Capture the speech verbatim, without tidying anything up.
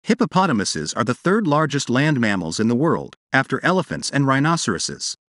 Hippopotamuses are the third largest land mammals in the world, after elephants and rhinoceroses.